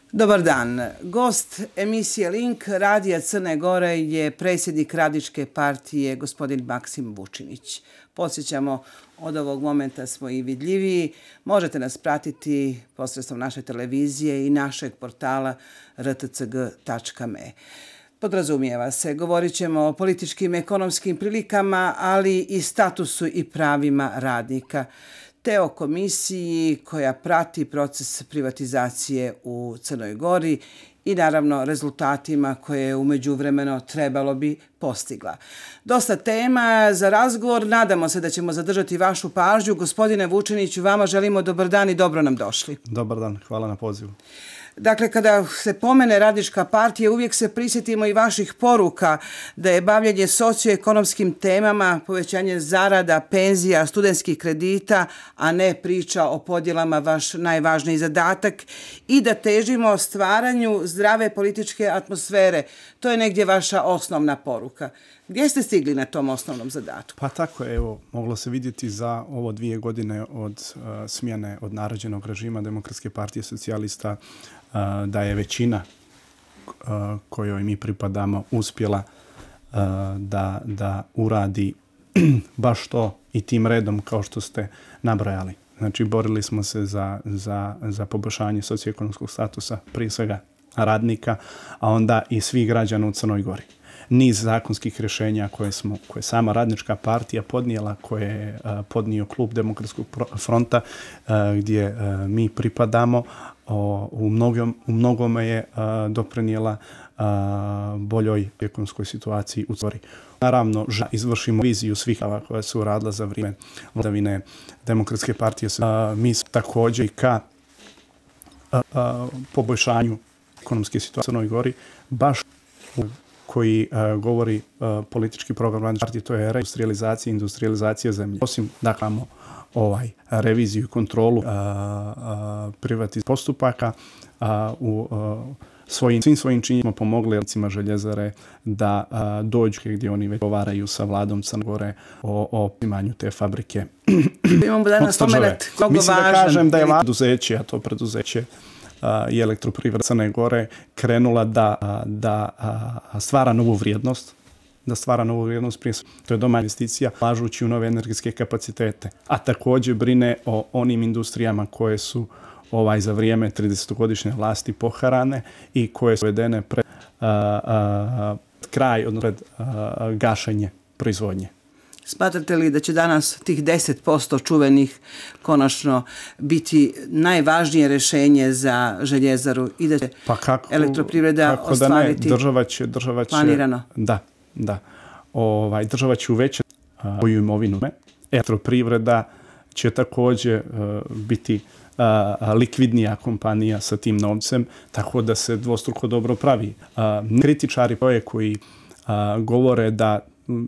Dobar dan. Gost emisije Link Radija Crne Gore je predsjednik Radničke partije gospodin Maksim Vučinić. Podsjećamo, od ovog momenta smo i vidljiviji. Možete nas pratiti posredstvom naše televizije i našeg portala rtcg.me. Podrazumijeva se, govorit ćemo o političkim i ekonomskim prilikama, ali i statusu i pravima radnika, te o komisiji koja prati proces privatizacije u Crnoj Gori i naravno rezultatima koje je u međuvremenu trebalo bi postigla. Dosta tema za razgovor, nadamo se da ćemo zadržati vašu pažnju. Gospodine Vučiniću, vama želimo dobar dan i dobro nam došli. Dobar dan, hvala na pozivu. Dakle, kada se pomene Radnička partija, uvijek se prisjetimo i vaših poruka da je bavljenje socioekonomskim temama, povećanje zarada, penzija, studentskih kredita, a ne priča o podjelama vaš najvažniji zadatak i da težimo stvaranju zdrave političke atmosfere. To je negdje vaša osnovna poruka. Gdje ste stigli na tom osnovnom zadatku? Pa tako je, evo, moglo se vidjeti za ovo 2 godine od smjene od naređenog režima Demokratske partije socijalista da je većina kojoj mi pripadamo uspjela da uradi baš to i tim redom kao što ste nabrojali. Znači, borili smo se za poboljšanje socioekonomskog statusa, prije svega radnika, a onda i svih građana u Crnoj Gori. Niz zakonskih rješenja koje je sama Radnička partija podnijela, koje je podnio klub Demokratskog fronta gdje mi pripadamo, u mnogome je doprinijela boljoj ekonomskoj situaciji u Crnoj Gori. Naravno, izvršimo viziju svih koja su radila za vrijeme vladavine Demokratske partije. Mi smo također i ka poboljšanju ekonomske situacije u Crnoj Gori, baš koji govori politički program Radničke partije, to je industrializacija zemlje. Osim da imamo reviziju i kontrolu privatnih postupaka, u svim svojim činjenjima pomogli radnicima željezare da dođu gdje oni već govaraju sa vladom Crne Gore o imanju te fabrike. Imamo danas momenat mnogo Mislim važan. da kažem da je preduzeće, a to preduzeće i Elektroprivreda Crne Gore krenula da stvara novu vrijednost, prije to je domaća investicija, ulažući u nove energetske kapacitete, a također brine o onim industrijama koje su za vrijeme 30-godišnje vlasti poharane i koje su uvedene pred kraj, odnosno pred gašenje proizvodnje. Smatrate li da će danas tih 10% čuvenih konačno biti najvažnije rješenje za željezaru i da će Elektroprivreda ostvariti planirano? Da. Država će uvećati svoju imovinu. Elektroprivreda će također biti likvidnija kompanija sa tim novcem, tako da se dvostruko dobro pravi. Kritičari koji govore da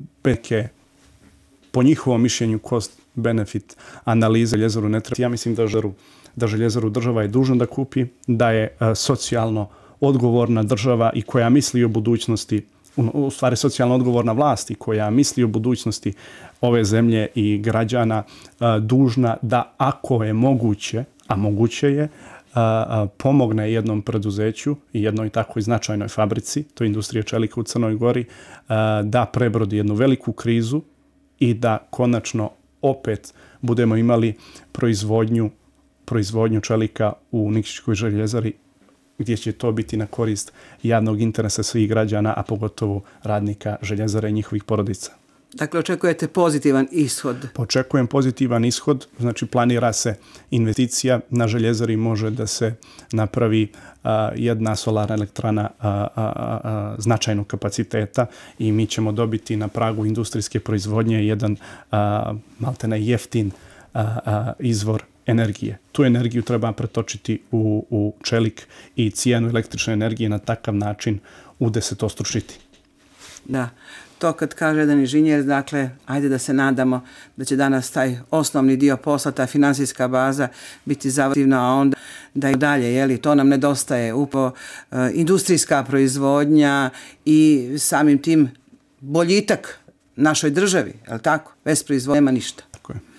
po njihovom mišljenju cost-benefit analize željezaru ne treba. Ja mislim da željezaru država je dužna da kupi, da je socijalno odgovorna država i koja misli o budućnosti, u stvari socijalno odgovorna vlast i koja misli o budućnosti ove zemlje i građana, dužna da, ako je moguće, a moguće je, pomogne jednom preduzeću i jednoj takvoj značajnoj fabrici, to je industrija čelika u Crnoj Gori, da prebrodi jednu veliku krizu i da konačno opet budemo imali proizvodnju čelika u Nikšićkoj željezari, gdje će to biti na korist javnog interesa svih građana, a pogotovo radnika željezare i njihovih porodica. Dakle, očekujete pozitivan ishod? Očekujem pozitivan ishod, znači planira se investicija, na željezari može da se napravi jedna solarna elektrana značajnog kapaciteta i mi ćemo dobiti na pragu industrijske proizvodnje jedan maltene jeftin izvor energije. Tu energiju treba pretočiti u čelik i cijenu električne energije na takav način udesetostručiti. Da, to kad kaže jedan inženjer, dakle, ajde da se nadamo da će danas taj osnovni dio posla, ta financijska baza biti završena, a onda da i dalje, to nam nedostaje upravo industrijska proizvodnja i samim tim boljitak našoj državi, je li tako? Bez proizvodnje nema ništa. Tako je.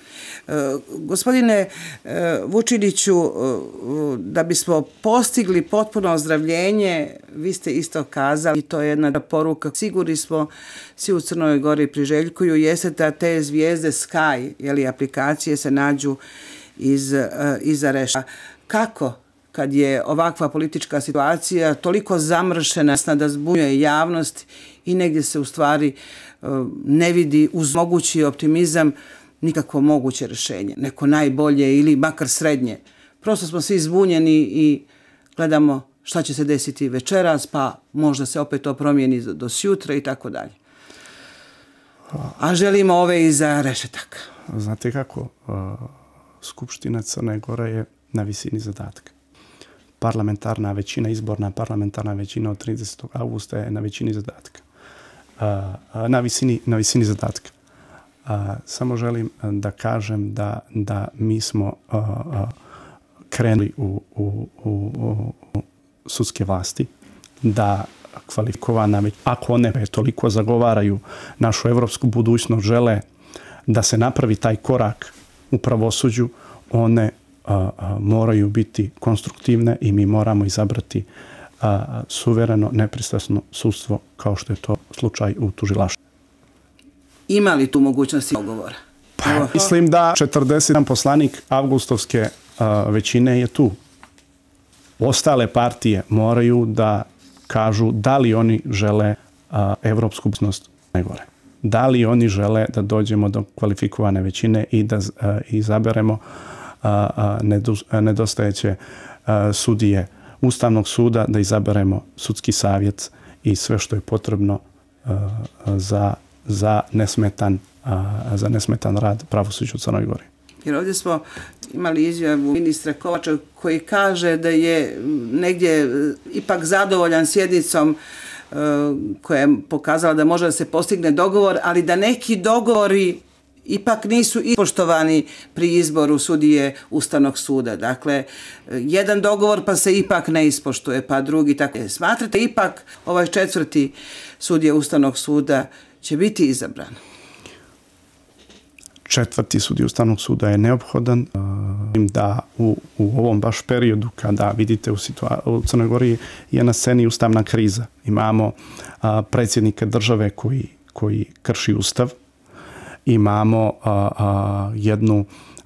Gospodine Vučiniću, da bismo postigli potpuno ozdravljenje, vi ste isto kazali, i to je jedna poruka, sigurni smo, svi u Crnoj Gori priželjkuju, jeste da te zvijezde Sky, aplikacije se nađu iza reša. Kako? Kad je ovakva politička situacija toliko zamršena da zbunjuje javnost i negdje se u stvari ne vidi uz mogući optimizam nikakvo moguće rješenje, neko najbolje ili makar srednje. Prosto smo svi zbunjeni i gledamo šta će se desiti večeras, pa možda se opet to promijeni do sjutra i tako dalje. A želimo ove iza rešetaka. Znate kako, Skupština Crne Gore je na visini zadatka. Parlamentarna većina, izborna parlamentarna većina od 30. augusta je na većini zadatka. Na visini zadatka. Samo želim da kažem da mi smo krenuli u sudske vlasti, da kvalifikovana, ako one toliko zagovaraju našu evropsku budućnost, žele da se napravi taj korak u pravosuđu, one moraju biti konstruktivne i mi moramo izabrati suvereno, nepristrasno sudstvo, kao što je to slučaj u tužilaštvu. Ima li tu mogućnosti dogovora? Pa, mislim da 41 poslanik avgustovske većine je tu. Ostale partije moraju da kažu da li oni žele evropsku budućnost Crne Gore. Da li oni žele da dođemo do kvalifikovane većine i da izaberemo nedostajeće sudije Ustavnog suda, da izaberemo sudski savjet i sve što je potrebno za nesmetan rad pravosuđa u Crnoj Gori. Jer ovdje smo imali izjavu ministra Kovača koji kaže da je negdje ipak zadovoljan sjednicom koja je pokazala da može da se postigne dogovor, ali da neki dogovori ipak nisu ispoštovani pri izboru sudije Ustavnog suda. Dakle, jedan dogovor pa se ipak ne ispoštuje, pa drugi tako. Smatrate ipak ovaj 4. sudija Ustavnog suda će biti izabran? 4. sudija Ustavnog suda je neophodan. Da u ovom baš periodu kada vidite u Crnoj Gori je na sceni ustavna kriza. Imamo predsjednika države koji krši ustav. Imamo jednu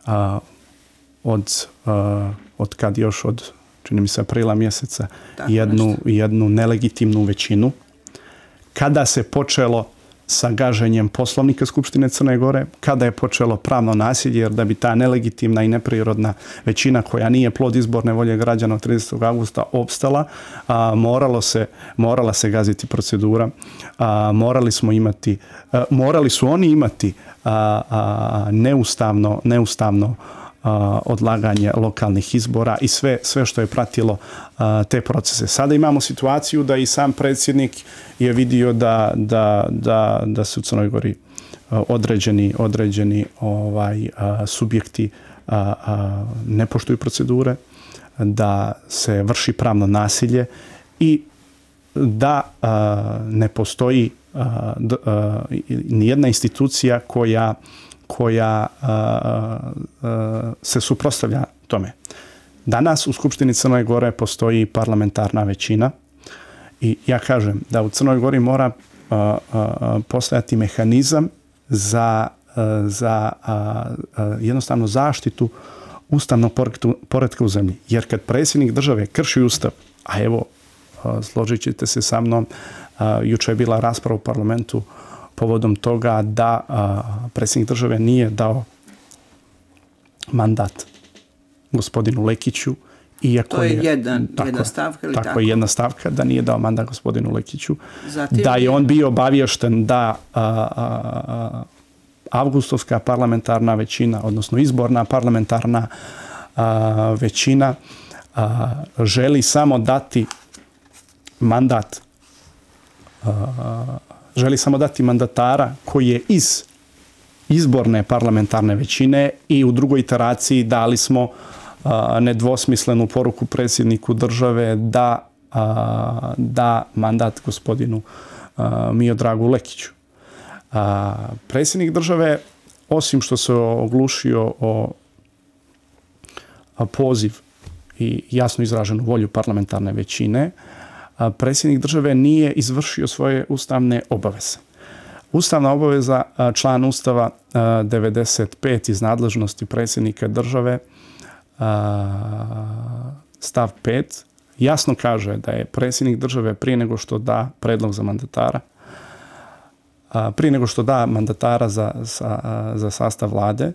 od kad još od, čini mi se, aprila mjeseca, jednu nelegitimnu većinu. Kada se počelo sa gaženjem Poslovnika Skupštine Crne Gore, kada je počelo pravno nasilje, jer da bi ta nelegitimna i neprirodna većina koja nije plod izborne volje građana od 30. augusta opstala, morala se gaziti procedura, morali su oni imati neustavno odlaganje lokalnih izbora i sve što je pratilo te procese. Sada imamo situaciju da i sam predsjednik je vidio da se u Crnoj Gori određeni subjekti ne poštuju procedure, da se vrši pravno nasilje i da ne postoji nijedna institucija koja se suprotstavlja tome. Danas u Skupštini Crne Gore postoji parlamentarna većina i ja kažem da u Crnoj Gori mora postojati mehanizam za jednostavno zaštitu ustavnog poretka u zemlji. Jer kad predsjednik države krši ustav, a evo, složit ćete se sa mnom, juče je bila rasprava u parlamentu povodom toga da predsjednik države nije dao mandat gospodinu Lekiću. To je jedna stavka ili tako? Tako je jedna stavka, da nije dao mandat gospodinu Lekiću. Da je on bio obaviješten da avgustovska parlamentarna većina, odnosno izborna parlamentarna većina želi samo dati mandat mandatara koji je iz izborne parlamentarne većine i u drugoj iteraciji dali smo nedvosmislenu poruku predsjedniku države da mandat gospodinu Miodragu Lekiću. Predsjednik države osim što se oglušio o poziv i jasno izraženu volju parlamentarne većine, predsjednik države nije izvršio svoje ustavne obaveze. Ustavna obaveza, član Ustava 95 iz nadležnosti predsjednika države, stav 5, jasno kaže da je predsjednik države prije nego što da predlog za mandatara, prije nego što da mandatara za sastav vlade,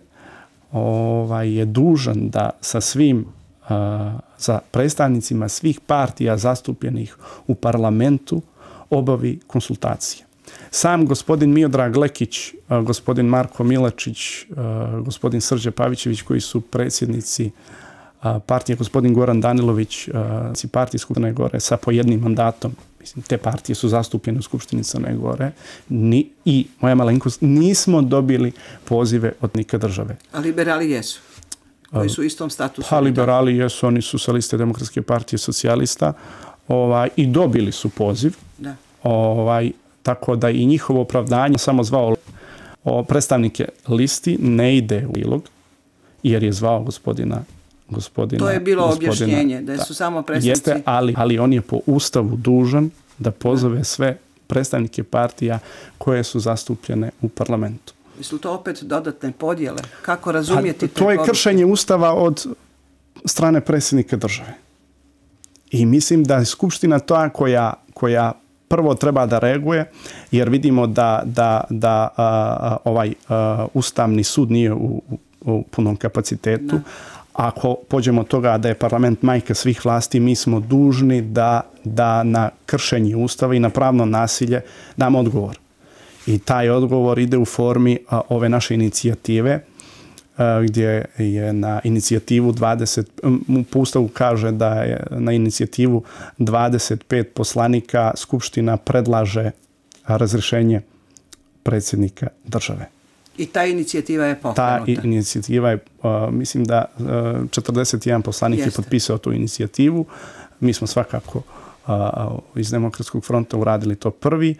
je dužan da sa svim za predstavnicima svih partija zastupljenih u parlamentu obavi konsultacije. Sam gospodin Miodrag Lekić, gospodin Marko Milačić, gospodin Srđe Pavićević, koji su predsjednici partije, gospodin Goran Danilović, partije Skupštine Gore sa po jednim mandatom, mislim, te partije su zastupljene u Skupštini Crne Gore, i moja malenkost, nismo dobili pozive od nikad države. A liberali jesu? Koji su u istom statusu? Pa liberali jesu, oni su sa liste Demokratske partije socijalista i dobili su poziv. Da. Tako da i njihovo opravdanje samo zvao predstavnike listi ne ide u prilog, jer je zvao gospodina. To je bilo objašnjenje, da su samo predstavnici. Jeste, ali on je po Ustavu dužan da pozove sve predstavnike partija koje su zastupljene u parlamentu. Jesu to opet dodatne podjele? Kako razumjeti to je kršenje Ustava od strane predsjednika države. I mislim da je Skupština ta koja prvo treba da reaguje, jer vidimo da ovaj Ustavni sud nije u punom kapacitetu. Ako pođemo od toga da je parlament majka svih vlasti, mi smo dužni da na kršenje Ustava i na pravno nasilje damo odgovor. I taj odgovor ide u formi ove naše inicijative, gdje je na inicijativu 20, po Ustavu kaže da je na inicijativu 25 poslanika Skupština predlaže razrješenje predsjednika države. I ta inicijativa je pokrenuta? Ta inicijativa je, mislim da 41 poslanik je potpisao tu inicijativu. Mi smo svakako iz Demokratskog fronta uradili to prvi.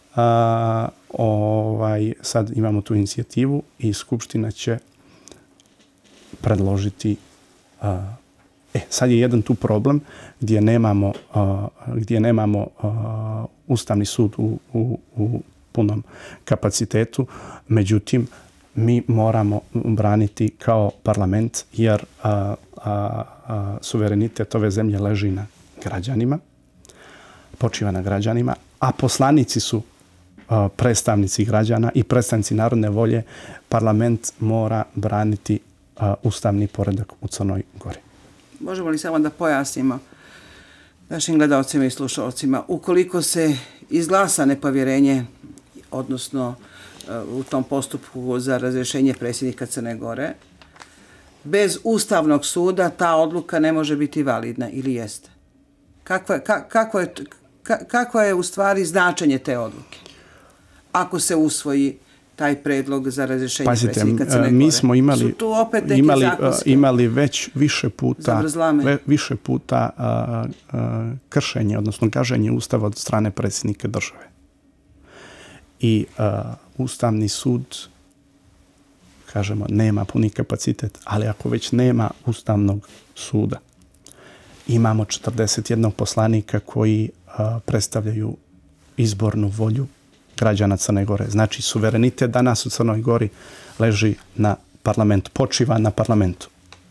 Sad imamo tu inicijativu i Skupština će predložiti. Sad je jedan tu problem gdje nemamo Ustavni sud u punom kapacitetu, međutim mi moramo braniti kao parlament, jer suverenitet ove zemlje leži na građanima, počiva na građanima, a poslanici su predstavnici građana i predstavnici narodne volje. Parlament mora braniti ustavni poredak u Crnoj Gori. Možemo li samo da pojasnimo našim gledalcima i slušalcima, ukoliko se izglasa nepovjerenje, odnosno u tom postupku za razrješenje predsjednika Crne Gore, bez Ustavnog suda ta odluka ne može biti validna, ili jeste? Kako je u stvari značenje te odluke? Ako se usvoji taj predlog za razrješenje predsjednika Crne Gore. Mi smo imali već više puta kršenje, odnosno gaženje Ustava od strane predsjednika države. I Ustavni sud, kažemo, nema puni kapacitet, ali ako već nema Ustavnog suda, imamo 41 poslanika koji predstavljaju izbornu volju građana Crne Gore. Znači, suverenitet danas u Crnoj Gori leži na parlamentu, počiva na parlamentu.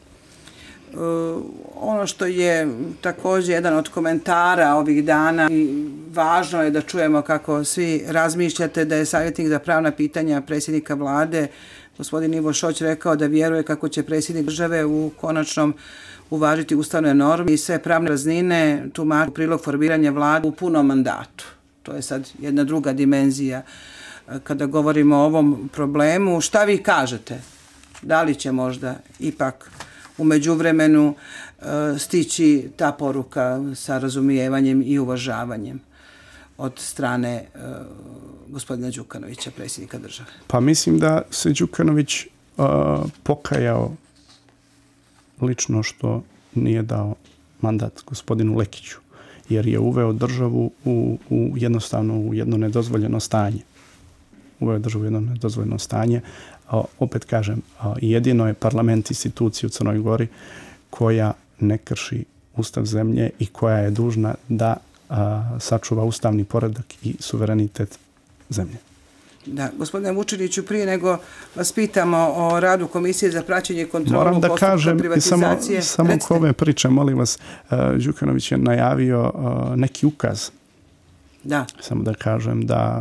Ono što je također jedan od komentara ovih dana, i važno je da čujemo kako svi razmišljate, da je savjetnik za pravna pitanja predsjednika vlade, gospodin Ivo Šoć, rekao da vjeruje kako će predsjednik države u konačnom uvažiti ustavne norme i sve pravne praznine tumači u prilog formiranja vlade u punom mandatu. To je sad jedna druga dimenzija kada govorimo o ovom problemu. Šta vi kažete? Da li će možda ipak u međuvremenu stići ta poruka sa razumijevanjem i uvažavanjem od strane gospodina Đukanovića, predsjednika države? Pa mislim da se Đukanović pokajao lično što nije dao mandat gospodinu Lekiću, jer je uveo državu jednostavno u jedno nedozvoljeno stanje. uveo državu jedno nedozvoljeno stanje. Opet kažem, jedino je parlament institucija u Crnoj Gori koja ne krši ustav zemlje i koja je dužna da sačuva ustavni poredak i suverenitet zemlje. Da, gospodine Vučiniću, prije nego vas pitamo o radu Komisije za praćenje i kontrolu moram da postupka kažem, privatizacije. Samo oko ove priče, molim vas, Đukanović je najavio neki ukaz. Da. Samo da kažem da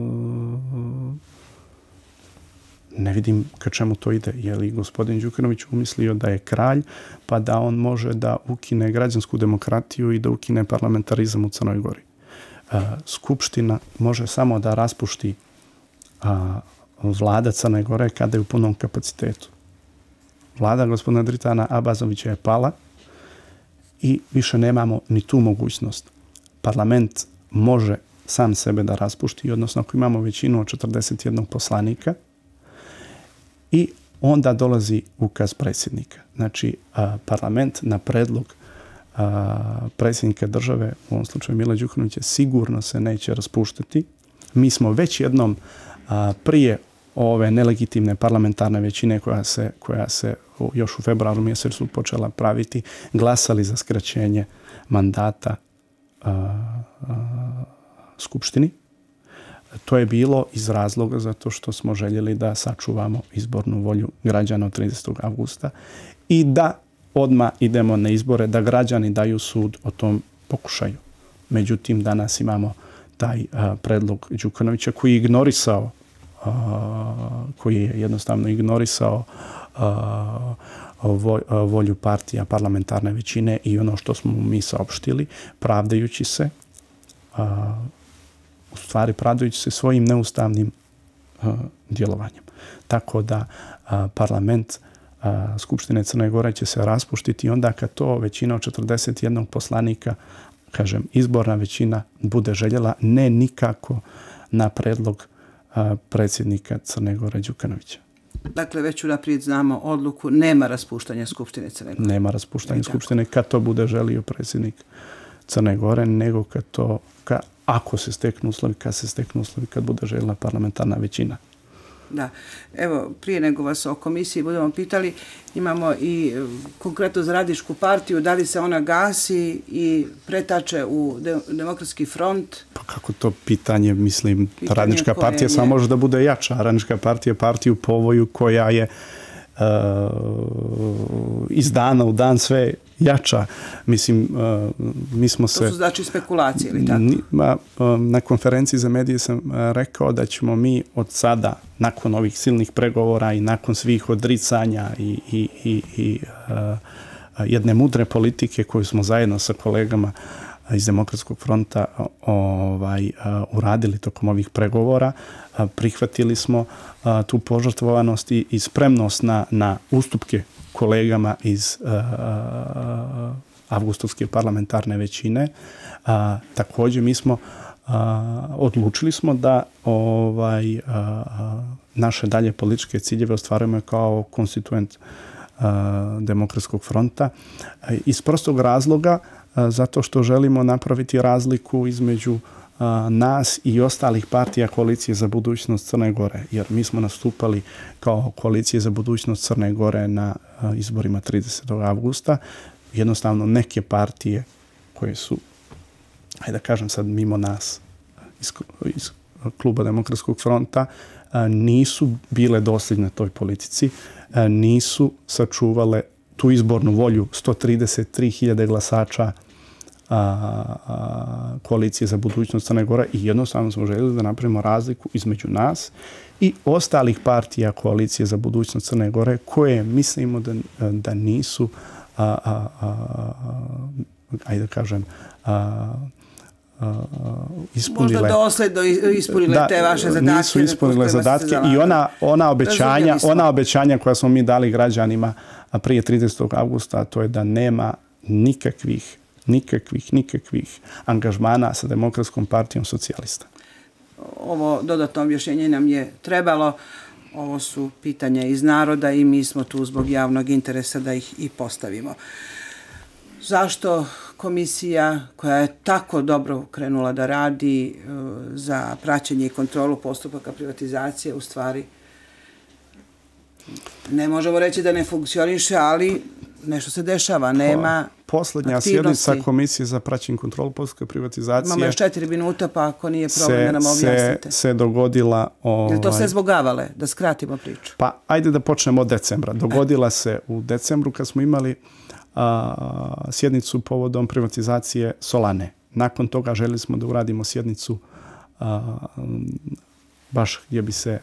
ne vidim ka čemu to ide. Je li gospodin Đukanović umislio da je kralj, pa da on može da ukine građansku demokratiju i da ukine parlamentarizam u Crnoj Gori? Skupština može samo da raspušti vlada Crne Gore kada je u punom kapacitetu. Vlada gospodina Dritana Abazovića je pala i više nemamo ni tu mogućnost. Parlament može sam sebe da raspušti, odnosno ako imamo većinu od 41 poslanika, i onda dolazi ukaz predsjednika. Znači, parlament na predlog predsjednika države, u ovom slučaju Mila Đukanovića, sigurno se neće raspuštati. Mi smo već jednom prije ove nelegitimne parlamentarne većine koja se još u februaru mjesecu počela praviti, glasali za skraćenje mandata Skupštini. To je bilo iz razloga zato što smo željeli da sačuvamo izbornu volju građana od 30. avgusta i da odmah idemo na izbore, da građani daju sud o tom pokušaju. Međutim, danas imamo taj predlog Đukanovića koji je ignorisao, koji je jednostavno ignorisao volju partija parlamentarne većine i ono što smo mi saopštili, pravdajući se, u stvari pravdajući se svojim neustavnim djelovanjem. Tako da parlament Skupštine Crne Gore će se raspuštiti onda kad to većina od 41 poslanika, kažem, izborna većina bude željela, ne nikako na predlog predsjednika Crne Gore Đukanovića. Dakle, već unaprijed znamo odluku, nema raspuštanja Skupštine Crne Gore. Nema raspuštanja Skupštine kad to bude želio predsjednik Crne Gore, nego kad to, ako se steknu uslovi, kad bude željela parlamentarna većina. Da. Evo, prije nego vas o komisiji budemo pitali, imamo i konkretno za Radničku partiju, da li se ona gasi i pretače u Demokratski front? Pa kako to pitanje, mislim, Radnička partija samo može da bude jača. Radnička partija je partija u povoju koja je iz dana u dan sve jača. Mislim, mi smo se... To su znači spekulacije, ili tako? Na konferenciji za medije sam rekao da ćemo mi od sada, nakon ovih silnih pregovora i nakon svih odricanja i jedne mudre politike koju smo zajedno sa kolegama iz Demokratskog fronta uradili tokom ovih pregovora, prihvatili smo tu požrtvovanost i spremnost na ustupke kolegama iz avgustovske parlamentarne većine. Također mi smo odlučili smo da naše dalje političke ciljeve ostvarujemo kao konstituent Demokratskog fronta iz prostog razloga zato što želimo napraviti razliku između nas i ostalih partija Koalicije za budućnost Crne Gore, jer mi smo nastupali kao Koalicije za budućnost Crne Gore na izborima 30. avgusta. Jednostavno neke partije koje su, hajde da kažem sad mimo nas iz kluba Demokratskog fronta, nisu bile dosljedne toj politici, nisu sačuvale tu izbornu volju 133.000 glasača Koalicije za budućnost Crne Gore i jednostavno smo željeli da napravimo razliku između nas i ostalih partija Koalicije za budućnost Crne Gore koje mislimo da nisu ajde da kažem ispunile... Možda dosljedno ispunile te vaše zadatke. Nisu ispunile zadatke i ona obećanja koja smo mi dali građanima prije 30. avgusta, to je da nema nikakvih angažmana sa Demokratskom partijom socijalista. Ovo dodatno objašnjenje nam je trebalo. Ovo su pitanja iz naroda i mi smo tu zbog javnog interesa da ih i postavimo. Zašto komisija koja je tako dobro krenula da radi za praćenje i kontrolu postupaka privatizacije, u stvari ne možemo reći da ne funkcioniše, ali nešto se dešava, nema Posljednja aktivnosti. sjednica Komisije za praćenje i kontrolu postupka privatizacije. Imamo još 4 minuta, pa ako nije problem da nam objasnite. Se dogodila... Je li to sve zbog Avale? Da skratimo priču. Pa, ajde da počnemo od decembra. Dogodila se u decembru kad smo imali sjednicu povodom privatizacije Solane. Nakon toga željeli smo da uradimo sjednicu baš gdje bi se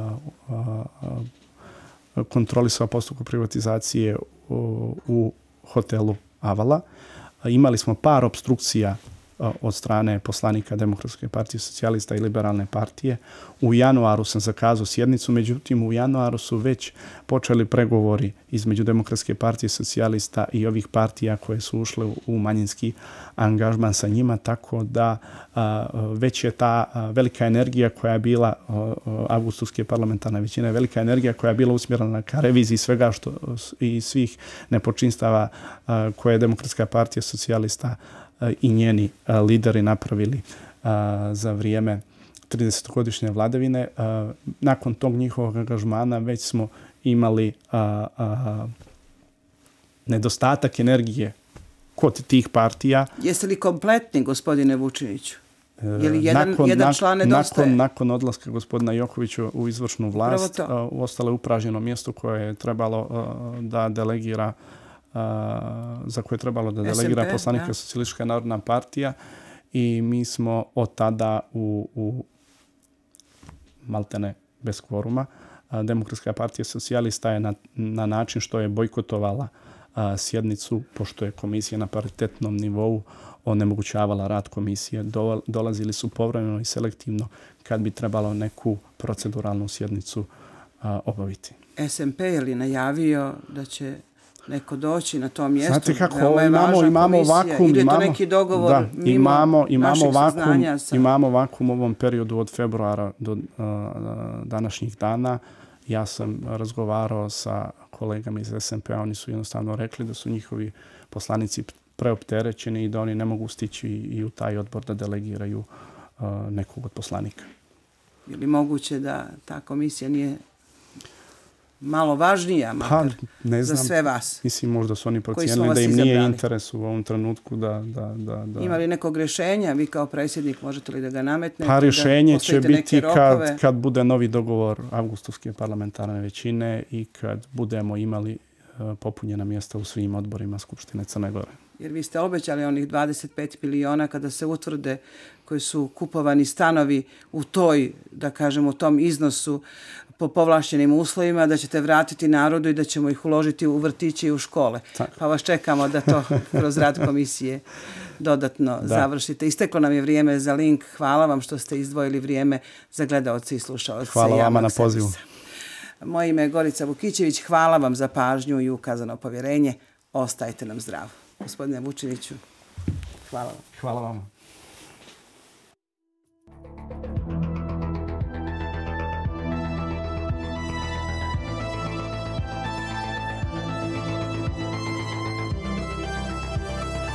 kontrolisao postupak privatizacije u hotelu Avala. Imali smo par opstrukcija od strane poslanika Demokratske partije socijalista i Liberalne partije. U januaru sam zakazao sjednicu, međutim u januaru su već počeli pregovori između Demokratske partije socijalista i ovih partija koje su ušle u manjinski angažman sa njima, tako da već je ta velika energija koja je bila avgustovske parlamentarne većine, velika energija koja je bila usmjerena ka reviziji svega i svih nepočinstava koje je Demokratska partija socijalista i njeni lideri napravili za vrijeme 30-godišnje vladavine. Nakon tog njihovog angažmana već smo imali nedostatak energije kod tih partija. Jeste li kompletni, gospodine Vučiniću? Je li jedan član nedostaje? Nakon odlaska gospodina Jokovića u izvršnu vlast, ostalo je upražnjeno mjesto koje je trebalo da delegira za koje je trebalo da delegira poslanika Socijalistička narodna partija i mi smo od tada u maltene bez kvoruma. Demokratska partija socijalista je na način što je bojkotovala sjednicu, pošto je komisija na paritetnom nivou onemogućavala rad komisije. Dolazili su povremeno i selektivno kad bi trebalo neku proceduralnu sjednicu obaviti. SMP je li najavio da će neko doći na to mjesto? Znate kako, imamo vakum. Ili je to neki dogovor mimo našeg saznanja? Imamo vakum u ovom periodu od februara do današnjih dana. Ja sam razgovarao sa kolegama iz SMP-a, oni su jednostavno rekli da su njihovi poslanici preopterećeni i da oni ne mogu stići i u taj odbor da delegiraju nekog od poslanika. Je li moguće da ta komisija nije malo važnija makar za sve vas? Mislim, možda su oni procijenili da im nije interes u ovom trenutku da... Ima li nekog rješenja? Vi kao predsjednik možete li da ga nametnete? Pa rješenje će biti kad bude novi dogovor avgustovske parlamentarne većine i kad budemo imali popunjena mjesta u svim odborima Skupštine Crne Gore. Jer vi ste obećali onih 25 miliona kada se utvrde koji su kupovani stanovi u toj, da kažemo, u tom iznosu po povlašćenim uslovima, da ćete vratiti narodu i da ćemo ih uložiti u vrtiće i u škole. Pa vas čekamo da to kroz rad komisije dodatno završite. Isteklo nam je vrijeme za link. Hvala vam što ste izdvojili vrijeme za gledaoce i slušaoce. Hvala vama na pozivu. Moje ime je Gorica Vukićević. Hvala vam za pažnju i ukazano povjerenje. Ostajte nam zdravo. Gospodine Vučiniću, hvala vam. Hvala vam.